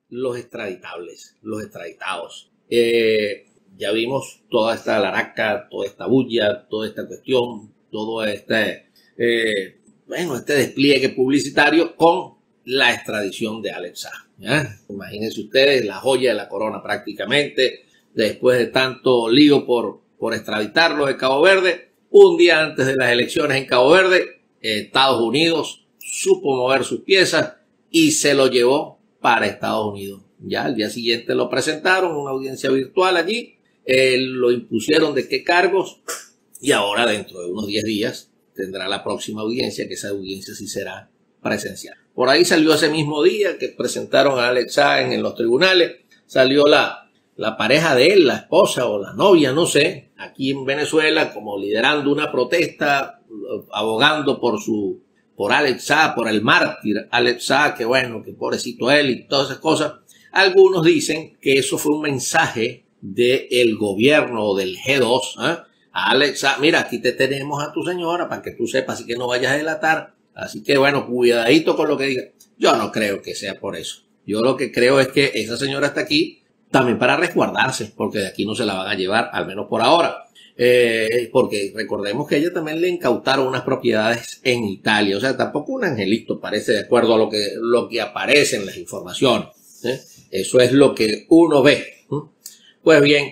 los extraditables, los extraditados. Ya vimos toda esta laraca, toda esta bulla, toda esta cuestión, todo este despliegue publicitario con la extradición de Alex Saab, ¿ya? Imagínense ustedes, la joya de la corona prácticamente, después de tanto lío por extraditarlo de Cabo Verde, un día antes de las elecciones en Cabo Verde, Estados Unidos supo mover sus piezas y se lo llevó para Estados Unidos. Ya al día siguiente lo presentaron, una audiencia virtual allí, lo impusieron de qué cargos y ahora dentro de unos 10 días tendrá la próxima audiencia, que esa audiencia sí será presencial. Por ahí salió ese mismo día que presentaron a Alex Saab en los tribunales, salió la pareja de él, la esposa o la novia, no sé, aquí en Venezuela como liderando una protesta, abogando por Alex Saab, por el mártir Alex Saab, que bueno, que pobrecito él y todas esas cosas. Algunos dicen que eso fue un mensaje del gobierno o del G2, a Alex Saab, mira, aquí te tenemos a tu señora para que tú sepas y que no vayas a delatar. Así que bueno, cuidadito con lo que diga. Yo no creo que sea por eso. Yo lo que creo es que esa señora está aquí también para resguardarse, porque de aquí no se la van a llevar, al menos por ahora. Porque recordemos que a ella también le incautaron unas propiedades en Italia. O sea, tampoco un angelito parece, de acuerdo a lo que aparece en las informaciones. Eso es lo que uno ve. Pues bien,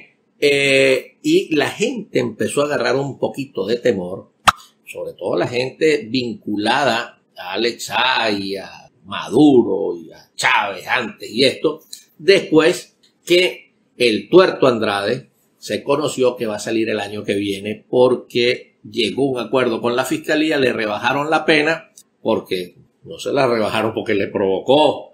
y la gente empezó a agarrar un poquito de temor, sobre todo la gente vinculada a Alex Saab y a Maduro y a Chávez antes y esto, después que el tuerto Andrade se conoció que va a salir el año que viene porque llegó un acuerdo con la fiscalía, le rebajaron la pena, porque no se la rebajaron porque le provocó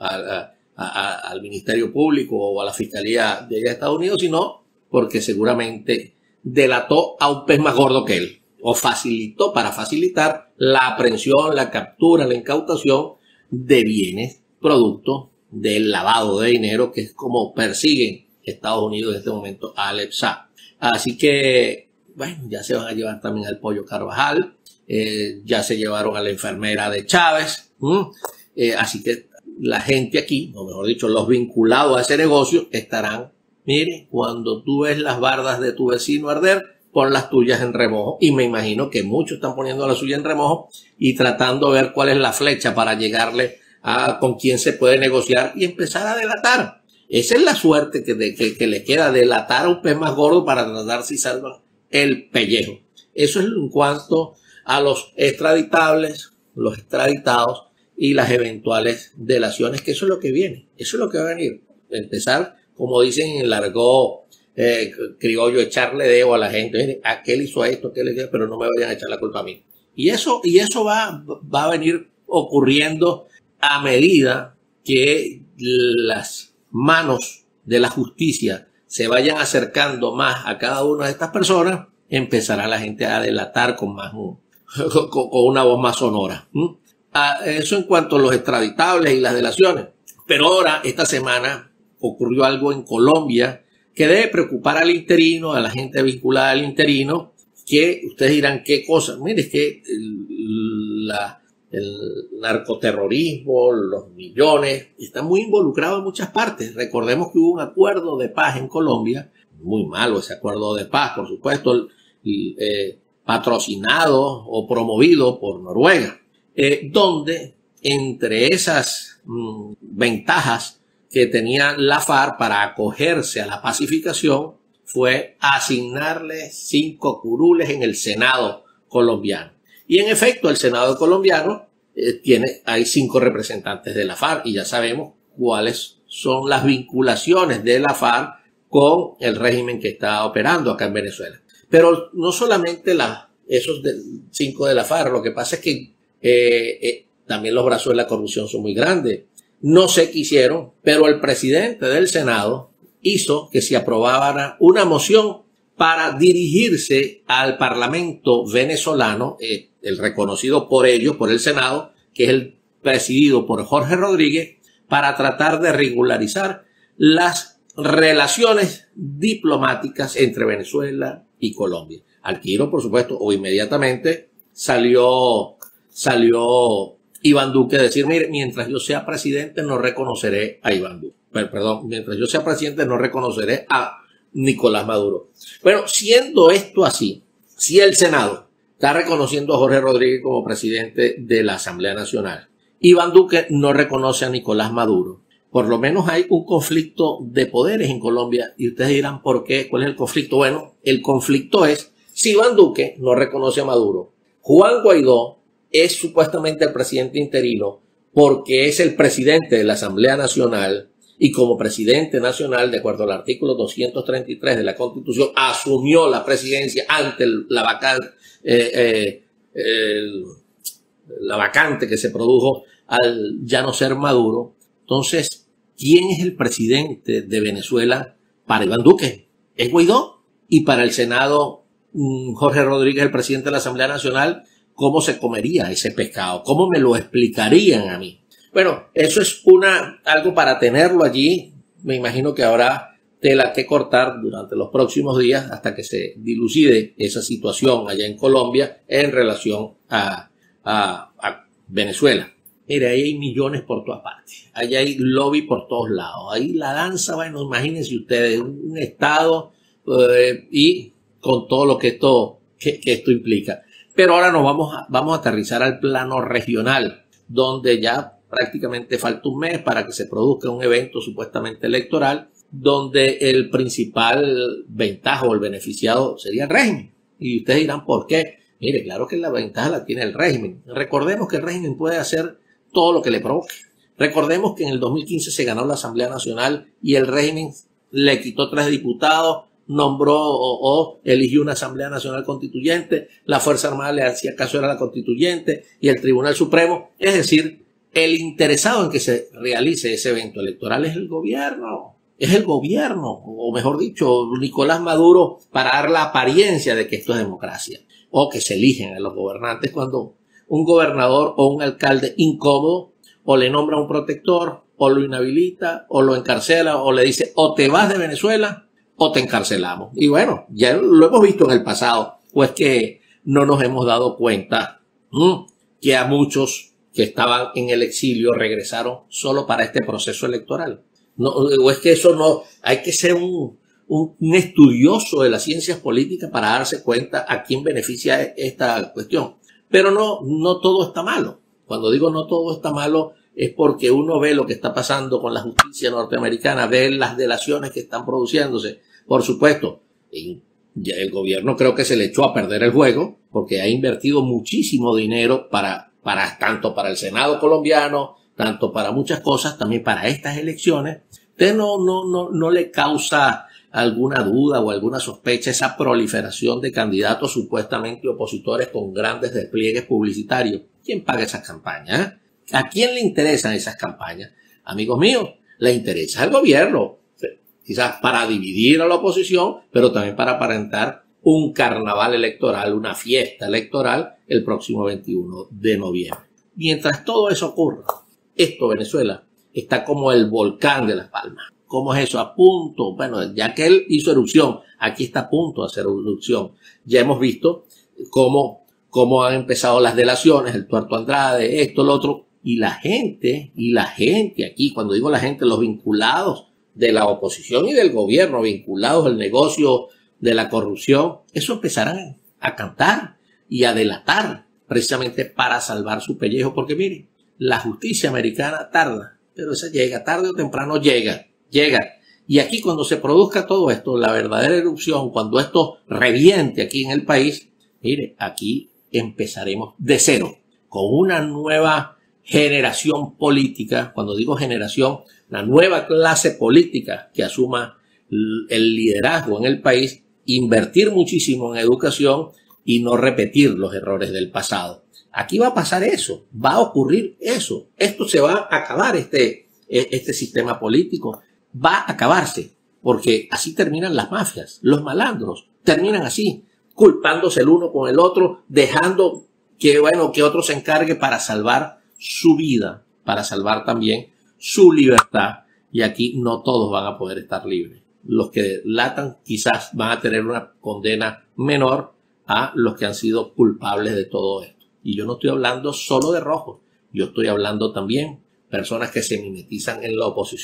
al Ministerio Público o a la fiscalía de Estados Unidos, sino porque seguramente delató a un pez más gordo que él, o facilitó para facilitar la aprehensión, la captura, la incautación de bienes producto del lavado de dinero, que es como persiguen Estados Unidos en este momento a Alex Saab. Así que, bueno, ya se van a llevar también al Pollo Carvajal, ya se llevaron a la enfermera de Chávez, así que la gente aquí, o mejor dicho, los vinculados a ese negocio estarán, mire, cuando tú ves las bardas de tu vecino arder, pon las tuyas en remojo, y me imagino que muchos están poniendo la suya en remojo y tratando de ver cuál es la flecha para llegarle a con quién se puede negociar y empezar a delatar. Esa es la suerte que le queda, delatar a un pez más gordo para tratar si salvan el pellejo. Eso es en cuanto a los extraditables, los extraditados y las eventuales delaciones, que eso es lo que viene, eso es lo que va a venir. Empezar, como dicen en el argot criollo, echarle dedo a la gente. Mire, aquel hizo esto, aquel hizo esto, pero no me vayan a echar la culpa a mí. Y eso va a venir ocurriendo a medida que las manos de la justicia se vayan acercando más a cada una de estas personas, empezará la gente a delatar con una voz más sonora. Eso en cuanto a los extraditables y las delaciones. Pero ahora, esta semana, ocurrió algo en Colombia que debe preocupar al interino, a la gente vinculada al interino, que ustedes dirán qué cosa. Mire, es que el narcoterrorismo, los millones, están muy involucrados en muchas partes. Recordemos que hubo un acuerdo de paz en Colombia, muy malo ese acuerdo de paz, por supuesto, patrocinado o promovido por Noruega, donde entre esas ventajas que tenía la FARC para acogerse a la pacificación fue asignarle 5 curules en el Senado colombiano. Y en efecto, el Senado colombiano hay 5 representantes de la FARC y ya sabemos cuáles son las vinculaciones de la FARC con el régimen que está operando acá en Venezuela. Pero no solamente esos 5 de la FARC, lo que pasa es que también los brazos de la corrupción son muy grandes. No sé qué hicieron, pero el presidente del Senado hizo que se aprobara una moción para dirigirse al Parlamento venezolano, el reconocido por ellos, por el Senado, que es el presidido por Jorge Rodríguez, para tratar de regularizar las relaciones diplomáticas entre Venezuela y Colombia. Al tiro, por supuesto, o inmediatamente salió Iván Duque a decir, mire, mientras yo sea presidente no reconoceré a Iván Duque. perdón, mientras yo sea presidente no reconoceré a Nicolás Maduro. Bueno, siendo esto así, si el Senado está reconociendo a Jorge Rodríguez como presidente de la Asamblea Nacional, Iván Duque no reconoce a Nicolás Maduro, por lo menos hay un conflicto de poderes en Colombia y ustedes dirán ¿por qué? ¿Cuál es el conflicto? Bueno, el conflicto es si Iván Duque no reconoce a Maduro, Juan Guaidó es supuestamente el presidente interino porque es el presidente de la Asamblea Nacional y como presidente nacional, de acuerdo al artículo 233 de la Constitución, asumió la presidencia ante la vacante que se produjo al ya no ser Maduro. Entonces, ¿quién es el presidente de Venezuela para Iván Duque? Es Guaidó. Y para el Senado, Jorge Rodríguez, el presidente de la Asamblea Nacional, ¿cómo se comería ese pescado? ¿Cómo me lo explicarían a mí? Bueno, eso es algo para tenerlo allí. Me imagino que habrá tela que cortar durante los próximos días hasta que se dilucide esa situación allá en Colombia en relación a Venezuela. Mire, ahí hay millones por todas partes. Ahí hay lobby por todos lados. Ahí la danza, bueno, imagínense ustedes, un estado y con todo lo que esto implica. Pero ahora nos vamos a aterrizar al plano regional, donde ya prácticamente falta un mes para que se produzca un evento supuestamente electoral, donde el principal ventaja o el beneficiado sería el régimen. Y ustedes dirán, ¿por qué? Mire, claro que la ventaja la tiene el régimen. Recordemos que el régimen puede hacer todo lo que le provoque. Recordemos que en el 2015 se ganó la Asamblea Nacional y el régimen le quitó 3 diputados, nombró o eligió una Asamblea Nacional Constituyente, la Fuerza Armada le hacía caso, era la Constituyente y el Tribunal Supremo. Es decir, el interesado en que se realice ese evento electoral es el gobierno. Es el gobierno, o mejor dicho, Nicolás Maduro, para dar la apariencia de que esto es democracia. O que se eligen a los gobernantes cuando un gobernador o un alcalde incómodo o le nombra un protector o lo inhabilita o lo encarcela o le dice o te vas de Venezuela o te encarcelamos. Y bueno, ya lo hemos visto en el pasado, pues que no nos hemos dado cuenta que a muchos que estaban en el exilio regresaron solo para este proceso electoral. No, o es que eso no, hay que ser un estudioso de las ciencias políticas para darse cuenta a quién beneficia esta cuestión. Pero no todo está malo. Cuando digo no todo está malo es porque uno ve lo que está pasando con la justicia norteamericana, ve las delaciones que están produciéndose. Por supuesto, el gobierno creo que se le echó a perder el juego porque ha invertido muchísimo dinero tanto para el Senado colombiano, tanto para muchas cosas, también para estas elecciones. Usted no le causa alguna duda o alguna sospecha esa proliferación de candidatos supuestamente opositores con grandes despliegues publicitarios. ¿Quién paga esas campañas? ¿A quién le interesan esas campañas? Amigos míos, le interesa al gobierno, quizás para dividir a la oposición, pero también para aparentar un carnaval electoral, una fiesta electoral el próximo 21 de noviembre. Mientras todo eso ocurra, Venezuela está como el volcán de Las Palmas. ¿Cómo es eso? A punto, bueno, ya que él hizo erupción, aquí está a punto de hacer erupción. Ya hemos visto cómo han empezado las delaciones, el Tuerto Andrade, esto, lo otro, y la gente aquí, cuando digo la gente, los vinculados de la oposición y del gobierno, vinculados al negocio de la corrupción, eso empezarán a cantar y a delatar precisamente para salvar su pellejo, porque miren, la justicia americana tarda, pero esa llega, tarde o temprano llega. Y aquí cuando se produzca todo esto, la verdadera erupción, cuando esto reviente aquí en el país, mire, aquí empezaremos de cero, con una nueva generación política. Cuando digo generación, la nueva clase política que asuma el liderazgo en el país, invertir muchísimo en educación y no repetir los errores del pasado. Aquí va a pasar eso, va a ocurrir eso. Esto se va a acabar, este sistema político va a acabarse, porque así terminan las mafias, los malandros terminan así, culpándose el uno con el otro, dejando que otro se encargue para salvar su vida, para salvar también su libertad, y aquí no todos van a poder estar libres. Los que latan quizás van a tener una condena menor a los que han sido culpables de todo esto. Y yo no estoy hablando solo de rojos, yo estoy hablando también personas que se mimetizan en la oposición.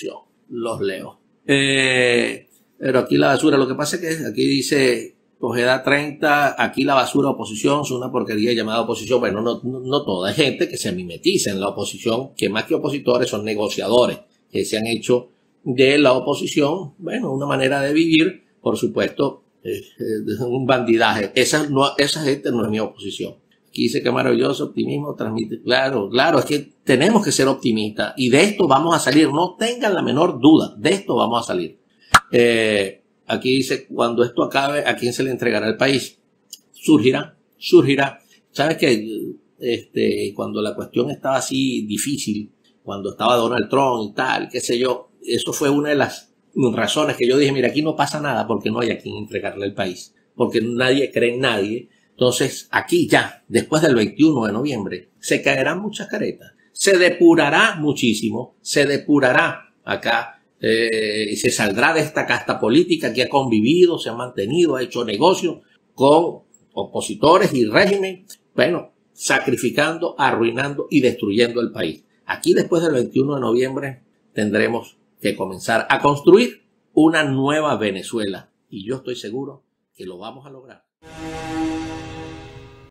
los leo. Pero aquí la basura, lo que pasa es que aquí dice Ojeda 30, aquí la basura oposición es una porquería llamada oposición. Bueno, no toda. Hay gente que se mimetiza en la oposición, que más que opositores son negociadores, que se han hecho de la oposición, bueno, una manera de vivir, por supuesto, un bandidaje. Esa gente no es mi oposición. Aquí dice que maravilloso, optimismo transmite. Claro, es que tenemos que ser optimistas y de esto vamos a salir. No tengan la menor duda, de esto vamos a salir. Aquí dice, cuando esto acabe, ¿a quién se le entregará el país? Surgirá. ¿Sabes qué? Cuando la cuestión estaba así difícil, cuando estaba Donald Trump y tal, qué sé yo, eso fue una de las razones que yo dije, mira, aquí no pasa nada porque no hay a quien entregarle el país, porque nadie cree en nadie. Entonces, aquí ya, después del 21 de noviembre, se caerán muchas caretas, se depurará muchísimo, se depurará acá, y se saldrá de esta casta política que ha convivido, se ha mantenido, ha hecho negocio con opositores y régimen, bueno, sacrificando, arruinando y destruyendo el país. Aquí después del 21 de noviembre tendremos que comenzar a construir una nueva Venezuela y yo estoy seguro que lo vamos a lograr.